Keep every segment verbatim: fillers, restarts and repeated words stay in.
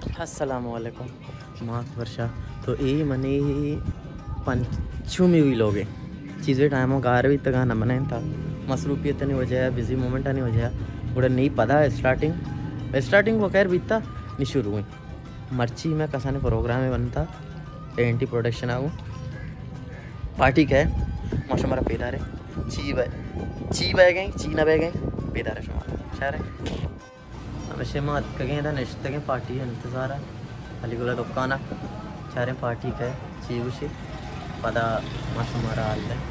अस्सलामुअलैकुम माँ वर्षा तो ये मनी पंचमी भी लोग चीज़ें टाइम गार भी तक गाना बनाए था मसरूफियत नहीं वजह बिजी मोमेंट नहीं वजह उड़ा नहीं पता है स्टार्टिंग स्टार्टिंग वो खैर बीतता नहीं शुरू हुई मर्ची में कसाने प्रोग्राम में बनता एंटी प्रोडक्शन आऊँ पार्टी का है मौसम हमारा पेदार है ची बह ची बह गई ची ना बह गई पेदार है शुमार शायर है वैसे मैं कहीं था नेक्स्ट तक पार्टी है इंतज़ार है अलीगुला दुकान चारे पार्टी का है चीज उसे पता मौसम हमारा हाल है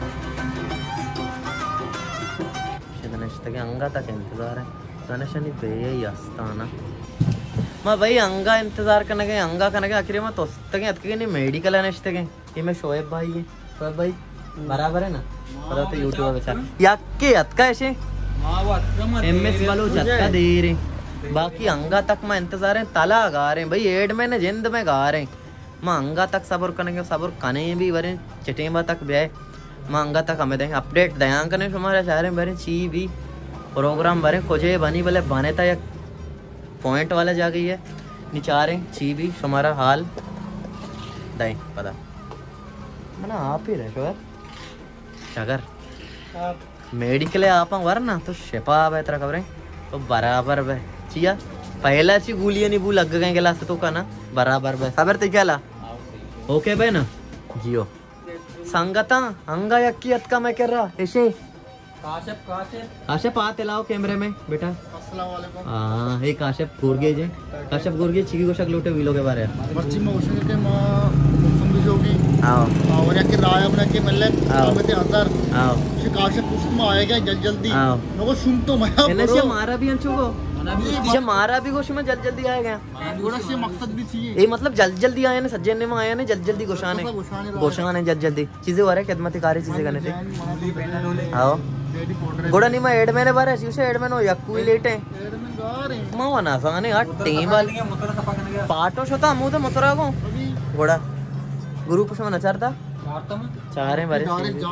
नेक्स्ट तक अंगा तक इंतज़ार है गणेशनी बे आस्थाना मैं भाई अंगा इंतज़ार करने गए अंगा करने गए आखिर मैं तो तक अतके नहीं मेडिकल है नेक्स्ट तक ये मैं शोएब भाई है शोएब भाई बराबर है ना पता तो यूट्यूब बेचारा याके अतका ऐसे एम एस वालों झटका दे रहे बाकी अंगा तक मैं इंतजार है तला गा रहे भाई एड में जिंद में गा रहे मैं अंगा तक सब्र करने सब्र कने भी वरे चटेबा तक ब्याह मैं अंगा तक हमें देंगे अपडेट दया करने हमारे शहर भरे ची भी प्रोग्राम भरे खोजे बनी बोले बने था या पॉइंट वाला जा गई है निचारे ची भी हमारा हाल दाई पता मना आप ही रहे यार अगर मेडिकल आप वरना तो शेपा है तेरा खबरें तो बराबर बे चिया पहला ची गुलिया नहीं बू लग गए गिलास तो का ना बराबर बे खबर ते क्या ला ओके बे ना जियो संगता अंगा यक्की अत का मैं कर रहा ऐसे काशफ काशफ काशफ आते लाओ कैमरे में बेटा अस्सलाम वालेकुम हां हे काशफ गुरगे जे काशफ गुरगे चिकी को शक लोटे विलो के बारे मर्ची में उसे के मां मुफम भी जोगी आओ और यके राय अपने के मिले आमते हजार आओ से काशफ उसमें आएगा जल्दी जल्दी नको सुन तो मैं इन्हें से मारा भी अंचो को ये मारा भी गोश में जल्दी जल्दी आएगा थोड़ा से मकसद भी चाहिए ये मतलब जल्दी जल्दी आए ने सज्जन में आया ने जल्दी जल्दी गोशाने गोशाने जल्दी जल्दी चीजें हो रहा है खिदमतकारी चीजें करने थे आओ गोड़ा नहीं मैं एड मैंने बारे उसे एड मैंने यक्कू ही लेट है मां वना साने हट टीम वाल पाटो छोटा मुंह तो मतरा को गोड़ा ग्रुप से नचारता चारे बारे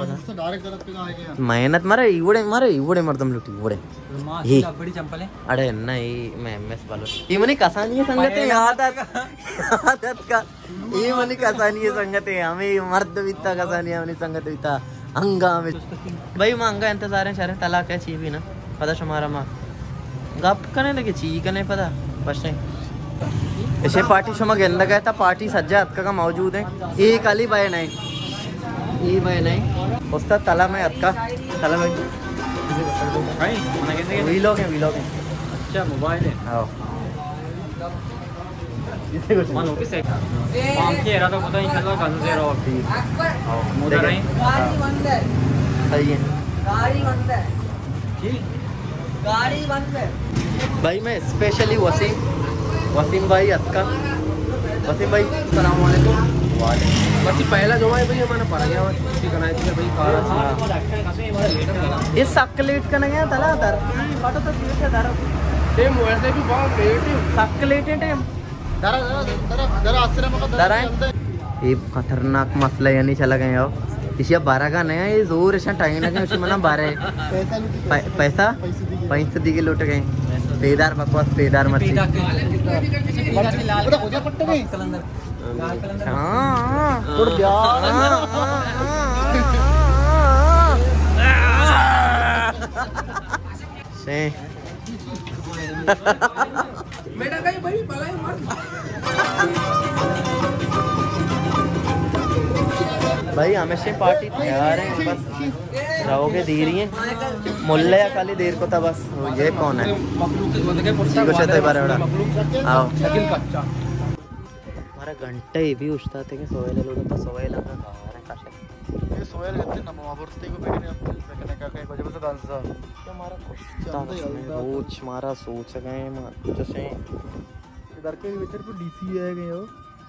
मेहनत मारे इवड़े मारे इवड़े मर्दम लुटी इवड़े ये अरे नहीं मैं एमएस वालो ये मनी कसानी संगत है याद आदत का ये मनी कसानी संगत है हमें मर्द बिता कसानी हमें संगत बिता अंगा में भाई मां अंगा इंतजार है शहर तलाक है ची भी ना पता हमारा मां गप करने लगे ची करने पता बस नहीं ऐसे पार्टी शमा गेंदा गया था पार्टी सज्जा अतका का मौजूद है एक अली भाई नहीं ये भाई नहीं उस्ताद तला में अतका तला में वी लोग हैं वी लोग हैं अच्छा मोबाइल है आओ इसे कुछ मानो किसे काम के रहा तो पता नहीं चला कौन से रहो ठीक आओ मोटर है गाड़ी बंद है सही है गाड़ी बंद है ठीक गाड़ी बंद है भाई मैं स्पेशली वसीम वसीम भाई अतका वसीम भाई अस्सलाम वालेकुम वालेकुम पहला जो है भाई हमारा पड़ गया ठीक है ना भाई पारा ये सक्लेट करने गया तला दर बाटो तो ठीक है दर टेम वैसे भी बहुत लेट है सक्लेट है टेम दर दर दर आश्रम का दर है ये खतरनाक मसला यानी चला गए हो इसे बारह का नया ये जोर ऐसा टाइम लगे उसमें ना बारह पैसा पैसा दी के लौट गए पेदार बकवास पेदार मत भाई हमेशा पार्टी तैयार है बस रहोगे दे रही है मुल्ला या खाली देर को था बस ये कौन है आओ हमारा घंटे भी उठता थे कि सोयल लोग सोयल ये सोयल कहते ना मावरते को बेटे ने रखने का कहीं वजह से डांस था हमारा कुछ सोच हमारा सोच गए जैसे इधर के विचार पे डीसी आ गए हो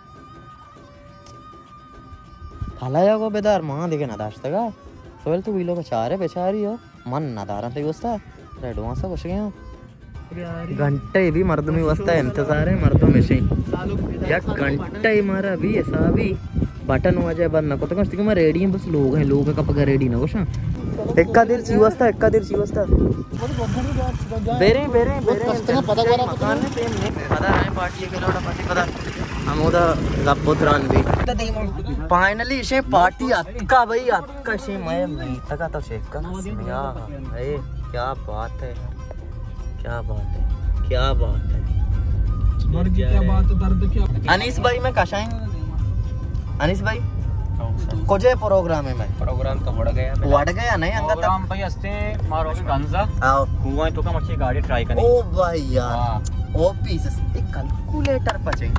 हाला जाओ बेदार मां देखे ना दाश्ता का सोयल तो वीलो का चार है बेचारी हो मन ना दारा थे वस्ता रेडवा सा कुछ गया घंटे भी मर्द में वस्ता इंतजार है मर्दों में से या घंटा ही मारा भी ऐसा भी बटन हो जाए बंद ना को तो मैं रेडी है बस लोग हैं लोग का पका रेडी ना कुछ ఎక్కదిర్ చీవస్తా ఎక్కదిర్ చీవస్తా ಬೇರೆ ಬೇರೆ ಬೇರೆ ಮಕಾನ್ ಪೇಮ್ ನೆ ಪದಾ ರೈ ಪಾರ್ಟಿ ಕೆಲೋಡ ಪಾರ್ಟಿ ಪದಾ ಅಮೋದ ಗಪ್ಪುತ್ರಾನ್ ಬಿ फाइनली इसे पार्टी अक्का भाई अक्का से मैं तका तो शेक का यार ए क्या बात है क्या बात है क्या बात है दर्द क्या बात है दर्द क्या अनीस भाई मैं कशाएं अनीस भाई कोजे प्रोग्राम है मैं प्रोग्राम तो वड़ गया वड़ गया नहीं अंगा प्रोग्राम भाई अस्ते मारोगे गंजा आओ हुआ तो का मच्छी गाड़ी ट्राई करनी ओ भाई यार ओ पीसेस एक कैलकुलेटर पचे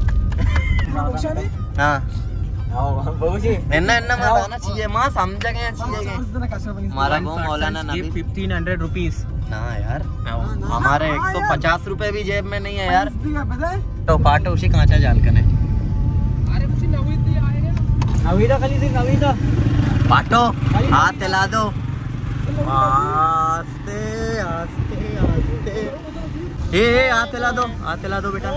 हां आओ बाबूजी एन्ना एन्ना मैं आना चाहिए मां समझ गए चाहिए हमारा गो मौलाना नबी फिफ्टीन हंड्रेड रुपीस ना यार हमारे एक सौ पचास रुपए भी जेब में नहीं है यार तो पाटो उसी कांचा जाल कने अरे मुझे नवीदा आएगा नवीदा खाली से नवीदा पाटो हाथ हिला दो आस्ते आस्ते आस्ते ए ए हाथ हिला दो हाथ हिला दो बेटा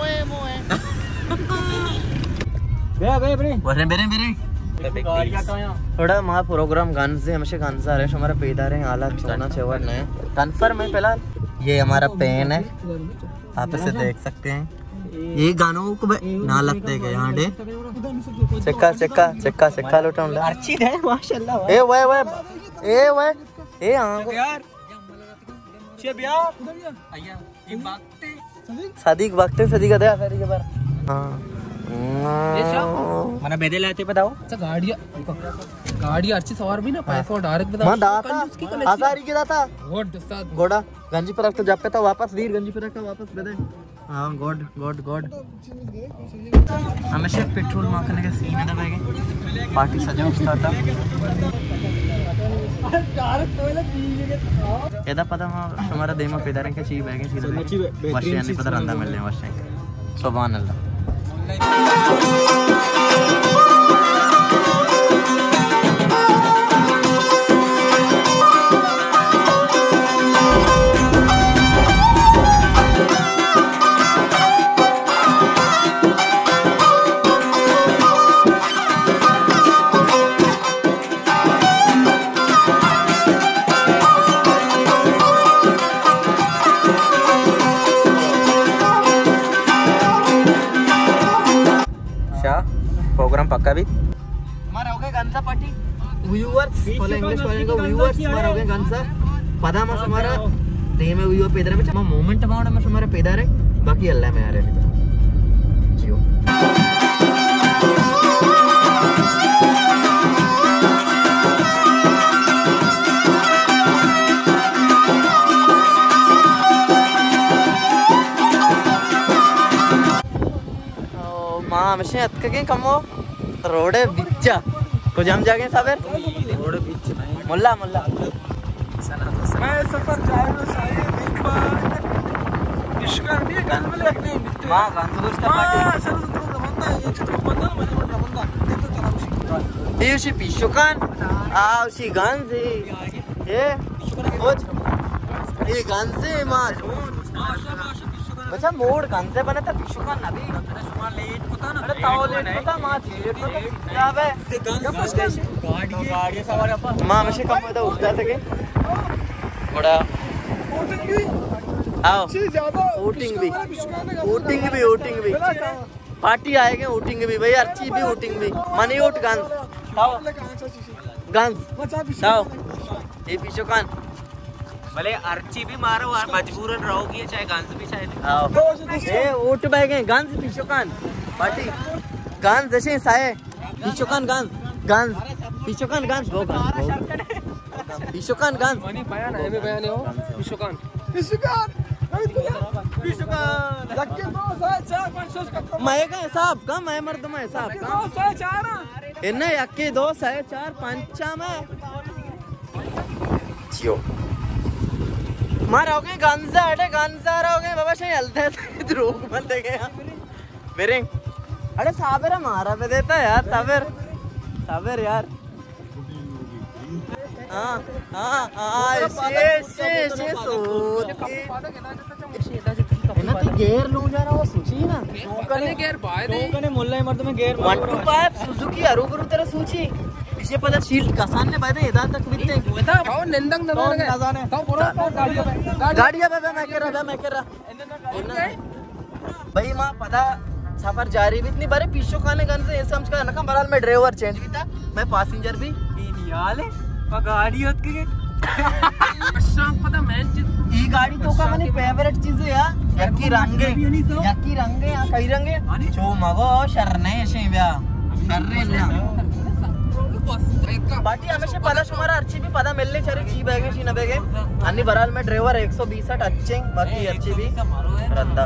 बे बे बे बरे बेरे बेरे थोड़ा महा प्रोग्राम गान से हमेशा गान सा रहे हमारा पेदार है आला चोना चेवर नए कन्फर्म है फिलहाल ये हमारा पेन है आप इसे देख सकते हैं ये गानों को ना लगते हैं यहाँ डे चक्का चक्का चक्का चक्का लुटा अच्छी है माशाल्लाह ए वे वे ए वे ए हां यार शेब यार अय्या ये बातें सदीक वक्त सदी का दे सारी के बार हां मना बेदे लाते बताओ अच्छा गाड़ी गाड़ी अच्छी सवार भी ना पैसा डायरेक्ट बताओ मां दाता आसारी के दाता गोड दोस्ताद गोड़ा गंजी पर तो जब पे तो वापस वीर गंजी पर का वापस बेदे हां गॉड गॉड गॉड हमेशा पेट्रोल माखने का सीन है दबाएंगे पार्टी सजा उठता था ఏదా పదమా సుమారు దేమో పెదారంకే చీ బ్యాగే చీ వర్షే అని పద రందా మెల్లే వర్షే సుబ్హాన్ అల్లాహ్ प्रोग्राम पक्का भी हमारा हो गया गंजा पार्टी व्यूअर्स फॉलो इंग्लिश वाले को व्यूअर्स हमारा हो गया गंजा पदा मस हमारा दे में व्यूअर पेदर में चमा मोमेंट बावड़ा मस हमारे पेदर है बाकी अल्लाह में आ रहे हैं जियो मशे अतके कमो रोडे बिच्चा को जम जागे साबर रोडे बिच मुल्ला मुल्ला मैं सफर जाए साये एक बार इश्कर भी गान में लगने बिते मां गान तो उसका पार्टी सर तो बंदा ये चित्र बंदा मैंने बंदा बंदा देखो तेरा मुशी ये उसी पिशुकान आ उसी गान से ये खोज ये गान से मां बच्चा मोड़ गान से बना था पिशुकान नबी लेट पता ना अरे ताओ लेट पता मां लेट पता क्या बे गाड़ी गाड़ी सवार अपन मां हमेशा कम होता उठता थे के बड़ा आओ वोटिंग भी वोटिंग भी वोटिंग भी पार्टी आएंगे वोटिंग भी भाई अर्ची भी वोटिंग भी मनी वोट गांस आओ गांस आओ ये पिशुकान भले अर्ची भी मारो और मजबूरन रहोगी चाहे गांस भी चाहे आओ ए वोट बैगे गांस पिशुकान पार्टी गांस जैसे साये पिशुकान गांस गांस पिशुकान गांस वो गांस पिशुकान गांस मनी बयान है में बयान हो पिशुकान पिशुकान पिशुकान लगे दो सौ चार पाँच सौ का मैं का हिसाब का मैं मर्द में हिसाब का दो सौ चार इन्हें यक्के दो सौ चार पांचा में जियो मार हो गए गांजा अटे गांजा हो गए बाबा शायद हलते रोक मत देखे मेरे अरे साबर मारा पे देता यार साबर साबर यार हाँ हाँ हाँ शे शे शे सोच के इन्हें तो गेयर लूँ जा रहा वो सूची ना कने गेयर बाय दे कने मुल्ला मर्द में gear one two five Suzuki अरुगुरु तेरा सूची आमशे पदा शील्ड कसाने बायदे येदा तक बिते होता भाव निंदंग दबाने कौन नजाने तो पूरा गाड़ी गाड़ी बे बे मैं कर रहा मैं कर रहा भाई मां पता सफर जारी भी इतनी बारे पीछो खाने गन से समझ का ना बराल में ड्राइवर चेंज भी था मैं पैसेंजर भी याले गाड़ी होत के शाम पता मैं ई गाड़ी तो का मने फेवरेट चीज है यार यकी रंगे यकी रंगे या कई रंगे चो मगो शरने शे व्या शर्रे ना बाटी हमेशा पदा सुमारा अर्ची भी पदा मिलने चरे ची बैगे शी न बैगे अन्नी बराल में ड्राइवर एक सौ बीस अच्छे बाकी अर्ची भी रद्दा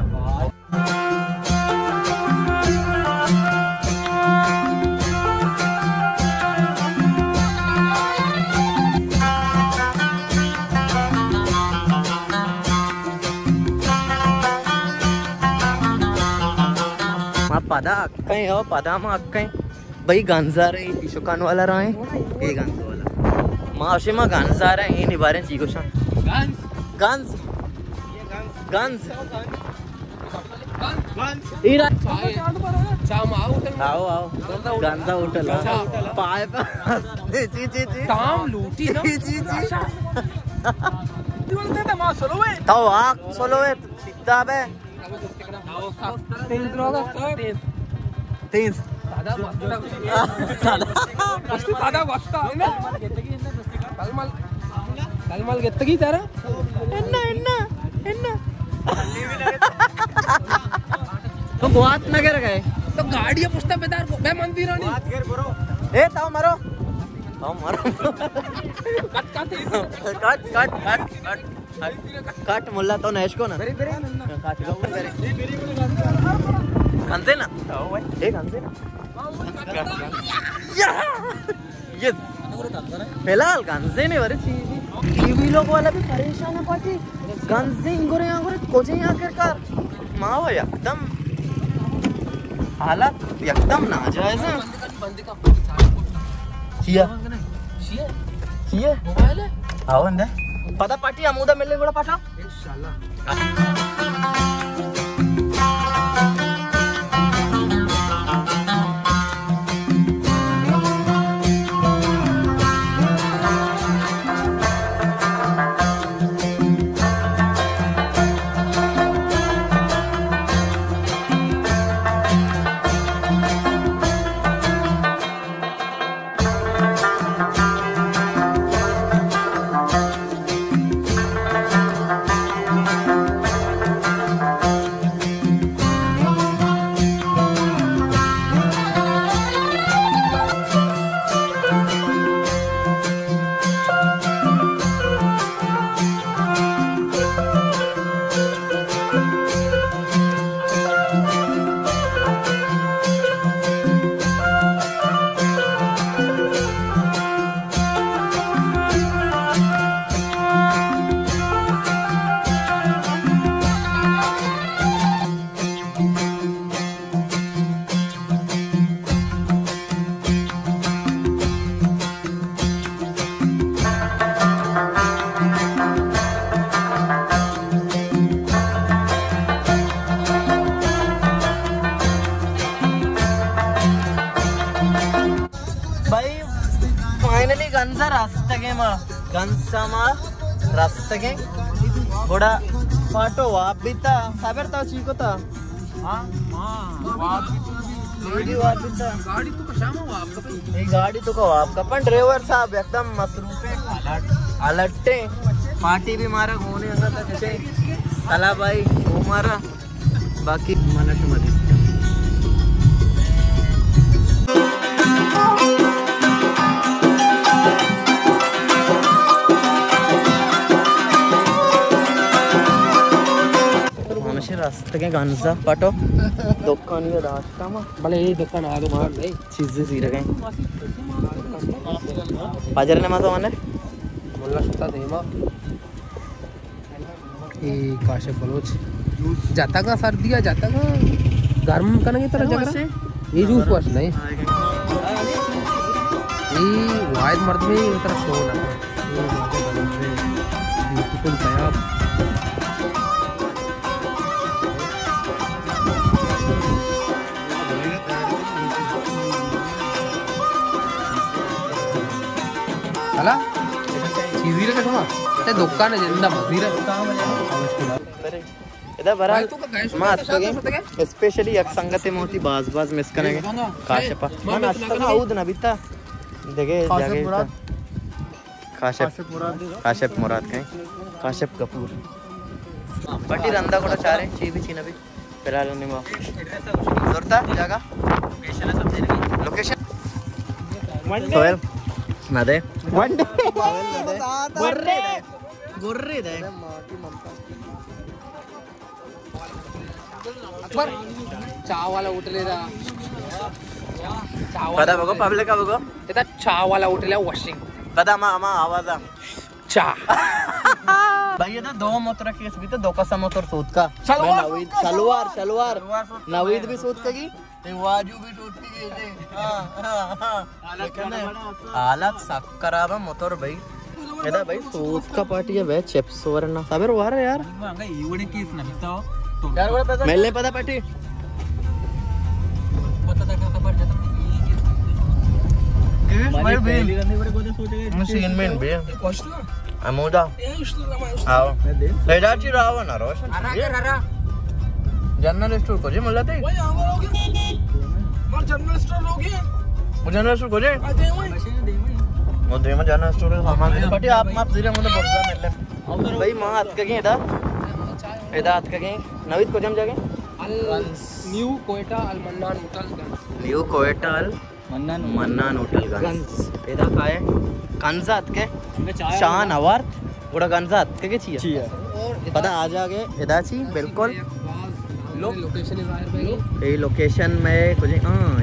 पदा अक्कई हो पदा मा अक्कई भाई गांजा रे पिशोकान वाला रहा है ये गांजा वाला मां अशे मा गांजा रहा है ये निबारे चीको शा गांज गांज ये गांज गांज गांज ई रा चाम आओ आओ आओ गांजा होटल पाए पे जी जी जी काम लूटी ना जी जी बोलते थे मां सोलो वे तो आ सोलो वे सीधा बे तीन होगा तीन तीन सादा सादा वस्तु सादा वस्तु कलमल कलमल गेत्तगी तारा एन्ना एन्ना एन्ना तो गोवात नगर गए तो गाड़ी पुष्टा बेदार बे मंदिर रानी बात कर ब्रो ए ताओ मारो ताओ मारो cut cut cut cut cut cut cut मुल्ला तो नैश को ना काट लो कंसे ना ए कंसे ना यस फिलहाल कंसे नहीं वरे टीवी लोग वाला भी परेशान है पार्टी कंसे इंगोरे इंगोरे कोचे आकर कर माँ एकदम हालत एकदम नाजायज है चिया चिया चिया मोबाइल है आओ अंदर पता पार्टी अमूदा मिलने को पाठा इंशाल्लाह गंजा रस्तगे मा गंजा मा रस्तगे थोड़ा पाटो वाप बीता साबर ताव चीकोता हां हां वाप गाड़ी वाप बीता गाड़ी तो कशामा वाप का ये गाड़ी तो का वाप का पण ड्राइवर साहब एकदम मसरूफ है अलर्ट अलर्टे पार्टी भी मारा होने अंगा तक से कला भाई वो मारा बाकी मनट मत रास्ते गंजा पाटो दुकान ये रास्ता में भले ये दुकान आ दुकान नहीं चीजें सी रखे बाजार ने माता माने मुल्ला सुता देमा ये काशे बलोच जाता का सर्दिया जाता का गर्म करने की तरह जगह ये जूस वाश नहीं ये वाइड मर्द में उतना शो ना ये ब्यूटीफुल तैयार ಅಲ್ಲ ಚೀಸಿರ ಕಟ್ಟುವ ಮತ್ತೆ ದೊಕ್ಕಾನ ಜಂದ ಮಜೀರ इधर बरा मात के स्पेशली एक संगते मोती बाज बाज मिस करेंगे काशप मन अस्ता आउद ना बिता देखे जाके काशप काशप मुराद कहीं काशप कपूर पट्टी रंदा कोड़ा चारे ची भी चीना भी फिलहाल निमा जोरता जगह लोकेशन सोहेल ना दे वन डे गोर्रे गोर्रे दे अकबर चहा वाला उठलेला कदा बघो पब्लिक का बघो त्याचा चहा वाला उठलेला वॉशिंग कदा मा मा आवाज आ चहा भाई ये दो मोटर केस भी तो दो का मोटर सूत का शलवार नवीद शलवार शलवार नवीद भी सूत का की ते वाजू भी टूट गई रे हां हां हालत सक्कराबा मोटर भाई एदा भाई सूत का पार्टी है वे चिप्स वरना साबर वार यार हंगा इवडे केस ना बिताओ यार बड़ा पैसा मेले पता पार्टी पता था का पर जाता भाई पहली रंदी बड़े गोदे सोचे मशीन में बे कॉस्ट अमोदा ए उस्तर रमा आओ लेडाची रावा ना रोशन अरा अरा जनरल स्टोर को जे मला ते वही आवर हो गया मार जनरल स्टोर हो गया वो जनरल स्टोर को जे आ दे वही दे वही वो दे में जनरल स्टोर का सामान दे पार्टी आप माप जीरे मुंडे बक्सा मेले भाई मां हाथ का के इधर इधर हाथ का के नवीद को जम जागे Al new Quetta Al Mannan hotel Ganj new Quetta Al Mannan Mannan hotel Ganj इधर का है कंजात के शान अवार्ड बड़ा कंजात के के चाहिए पता आ जागे इधर छी बिल्कुल लोकेशन इज आयर भाई ये लोकेशन में कुछ हां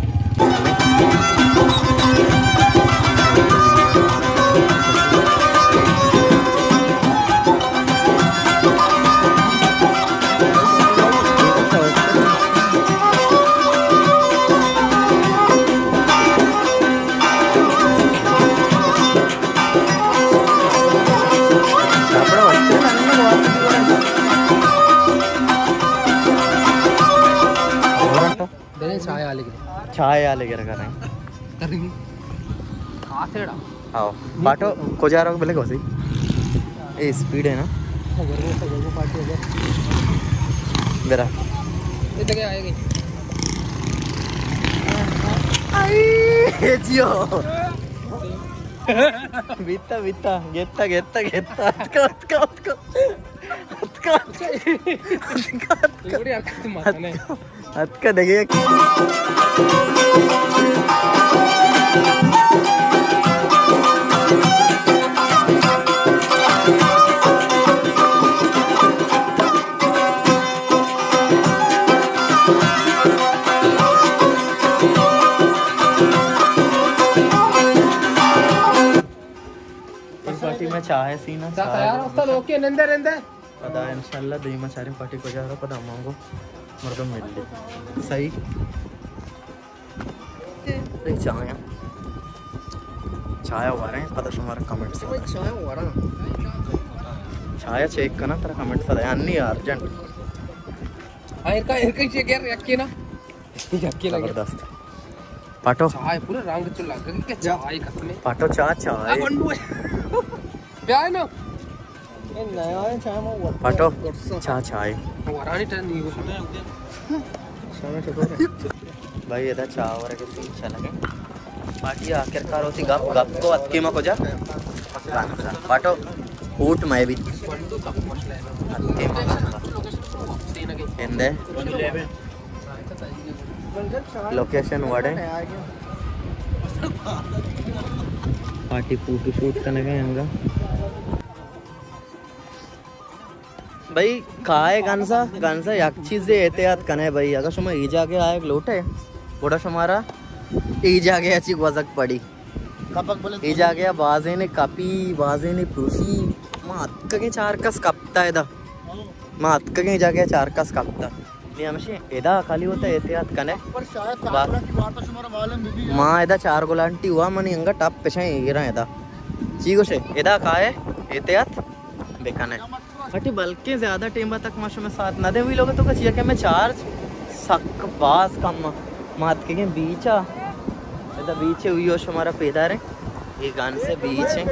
चाय आले चाय आले गिर कर रहे करेंगे आसेड़ा आओ बाटो को जा रहा हो बोले कोसी ए स्पीड है ना वर्गो से वर्गो पार्टी हो मेरा ये तक आएगी आई जियो बिता बिता गेत्ता गेत्ता गेत्ता cut cut cut cut cut बड़ी हरकत मारने हद का देखिए पार्टी में चाय सीना तयार होता लोग के नंदे नंदे पता है इंशाल्लाह दही मचारे पार्टी को जा रहा पता मांगो मर्दम मिल ली सही रे चाय चाय हो रहे हैं पता तुम्हारा कमेंट्स चाय हो रहा चाय चेक करना तेरा कमेंट्स है अन्नी अर्जेंट आयर का आयर का चेक यार यक्की ना यक्की लगे जबरदस्त पाटो चाय पूरा रंग तो लग गया क्या चाय कसम पाटो चा चाय प्यार ना ये नया है चाय में वो पाटो चा चाय वरानी टन नहीं चाय चलो भाई इधर चा और के सीन चला गए पार्टी आखिरकार होती गप गप को अक्की में को जा पाटो ऊट मैं भी अक्की में हिंदे लोकेशन वाड़े पार्टी फूट फूट करने गए हंगा भाई काय गंजा गंजा एक चीज एहतियात कने भाई अगर सुमा ई जाके आए लोटे बड़ा सुमारा ई जाके अच्छी वजक पड़ी कपक बोले ई जाके बाजे ने कापी बाजे ने पुरुषी मात के चार कस कपता है मात के जाके चार कस कपता नहीं हमसे एदा खाली होता एहतियात कने पर शायद काबरा की बात तो तुम्हारा मालूम बीबी मां एदा चार गोलांटी हुआ मनी अंगा टप पेशा गिरा एदा चीगो से एदा काए एहतियात बेकाने बट बल्कि ज्यादा टेम तक माशो में साथ ना दे हुई लोग तो कचिया के मैं चार्ज सक बास कम मात के बीचा एदा बीचे हुई हो हमारा पेदार है ये गान से बीच है।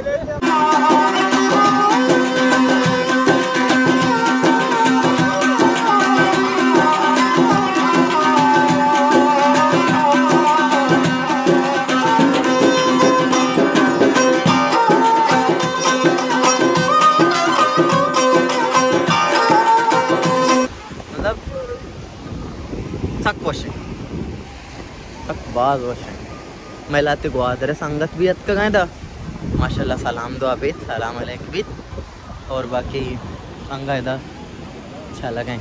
मतलब सक वश सक बाज वश मैलाते ग्वादरे संगत भी अत का गए था माशाल्लाह सलाम दुआ बीत सलाम अलैक बीत और बाकी अंगा इधर अच्छा लगे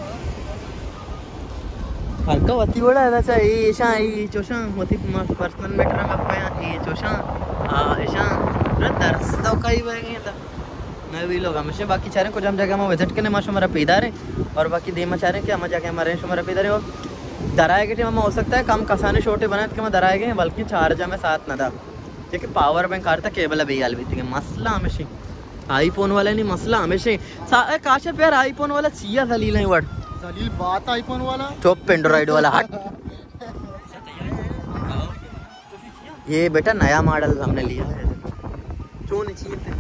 हल्का वती बड़ा है ऐसा ये ऐसा ये चोशा होती पर्सनल मैटर में पे ये चोशा हां ऐसा ना दर्स तो कई बार गए था मैं भी लोग हमेशा बाकी चाह रहे कुछ हम जगह में विजिट करने माशा हमारा पैदा रहे और बाकी दे चाह रहे कि हम जाके हमारे हमारा पैदा रहे और दराए के टीम में हो सकता है कम कसाने छोटे बना के मैं दराए गए बल्कि चार्ज में साथ ना था क्योंकि पावर बैंक आ रहा था केबल अभी गाल भी थी मसला हमेशा आईफोन वाले नहीं मसला हमेशा काशा प्यार आईफोन वाला चिया जलील है वर्ड जलील बात आईफोन वाला टॉप एंड्रॉइड वाला हट ये बेटा नया मॉडल हमने लिया है क्यों नहीं चाहिए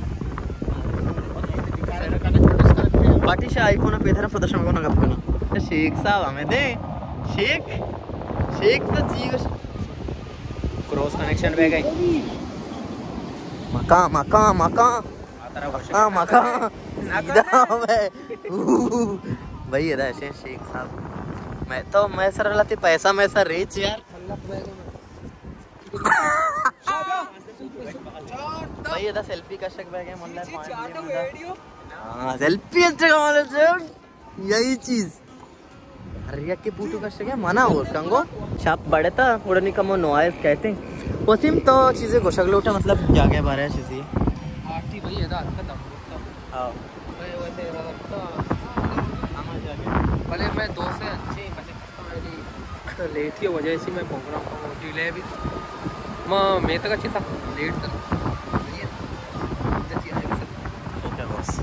पार्टी से आईफोन पे इधर प्रदर्शन को ना करना शेख साहब हमें दे शेख शेख तो चीज क्रॉस कनेक्शन पे गई मका मका मका मका मका सीधा मैं भाई ये ऐसे शेख साहब मैं तो मैं सर लाती पैसा मैं सर रिच यार भाई ये सेल्फी का शक बैग है मुल्ला हां सेल्फी इंस्टाग्राम यही चीज अरे के बूटू का शक है मना हो कंगो छाप बड़े था उड़नी कमो नॉइस कहते हैं वसीम तो चीजें गोशक लोटा मतलब जागे बारे चीजें आरती भाई ये दा खत्म हां भाई वैसे तो हम जाके भले मैं दो से अच्छी बचे तो लेट की वजह से मैं प्रोग्राम को डिले भी मां मैं तक अच्छी था लेट तक ओके बॉस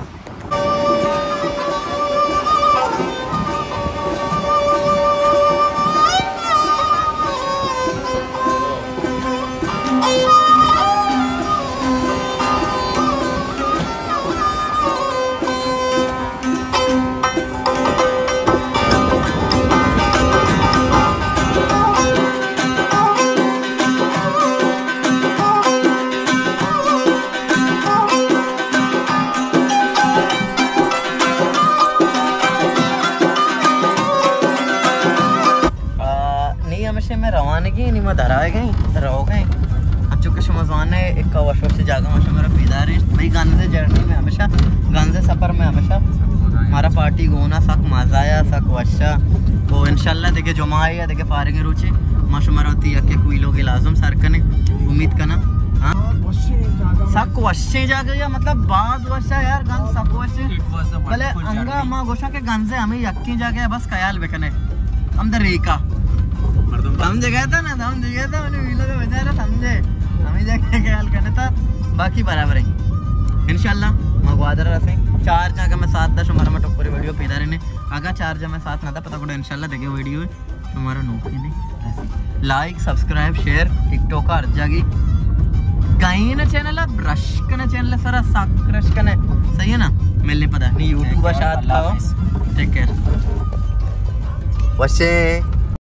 में रवानगी नहीं मैं धराए गए रहो गए अब चूँकि शमजान है एक वश से जागा माशा मेरा पैदार है भाई गाने से जर्नी में हमेशा गाने से सफ़र में हमेशा हमारा पार्टी गोना सक मजा आया सक वशा तो इंशाल्लाह देखे जुमा है देखे फारिग रुचि माशा मेरा होती है कि कोई लोग लाजम सर कने उम्मीद करना हाँ सक वशे जागे या मतलब बाज वशा यार गन सक वशे भले अंगा माँ गोशा के गन से हमें यक्की जाके बस ख्याल बेकने हम द रेका समझे गया था ना समझे गया था मैंने वीलो का बेचारा समझे हमें जाके ख्याल करना था बाकी बराबर है इंशाल्लाह मगवादर रसे चार जगह में सात दस हमारा मैं टोकरी वीडियो पैदा रहने अगर चार जगह में साथ ना था पता को इंशाल्लाह देखे वीडियो तुम्हारा नौकरी नहीं लाइक सब्सक्राइब शेयर टिकटॉक का हर जागी कहीं ना चैनल है ब्रश करना चैनल है सारा साक ब्रश करना सही है ना मिलने पता नहीं यूट्यूब का साथ खाओ टेक केयर वशे